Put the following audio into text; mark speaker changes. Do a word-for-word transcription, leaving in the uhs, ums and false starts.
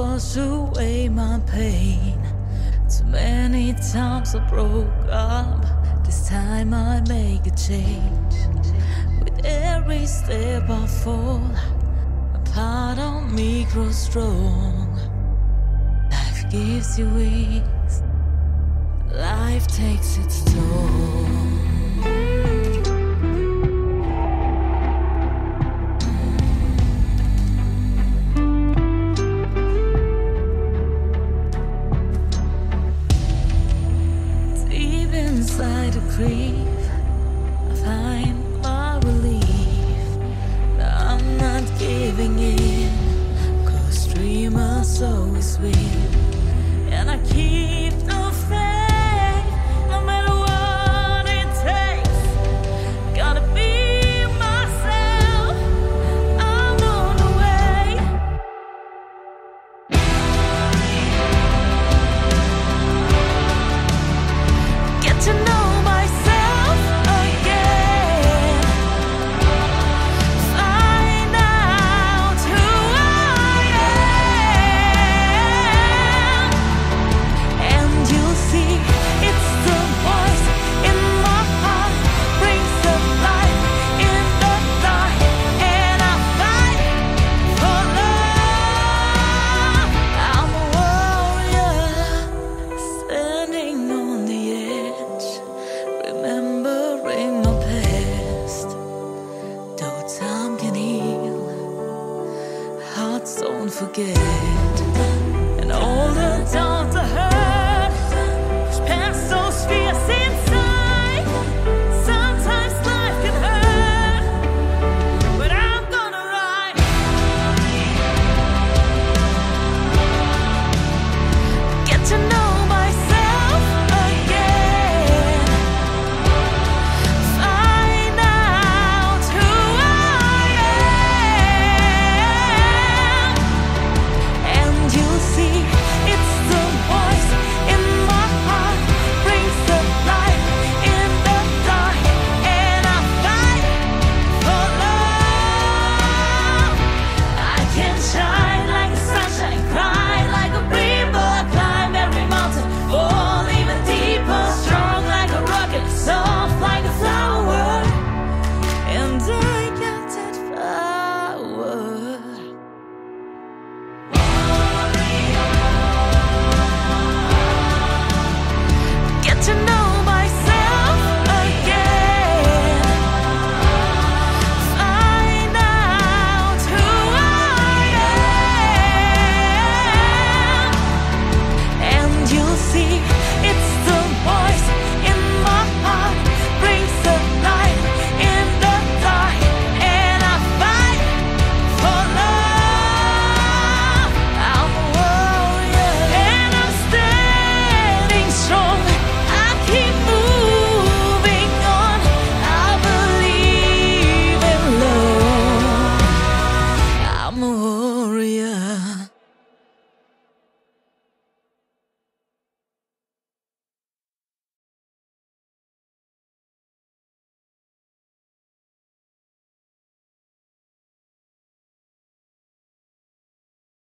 Speaker 1: wash away my pain. Too many times I broke up. This time I make a change. With every step I fall, a part of me grows strong. Life gives you wings, life takes its toll. Inside the grief, I find my relief. I'm not giving in, 'cause dreamers always win. And I keep the faith, no matter what it takes. Gotta be myself, I'm on the way. Get to know myself again. Find out who I am. And you'll see it's the voice in my heart, brings the light in the dark. And I fight for love. I'm a warrior, standing on the edge, remembering my past. Though time can heal, hearts don't forget.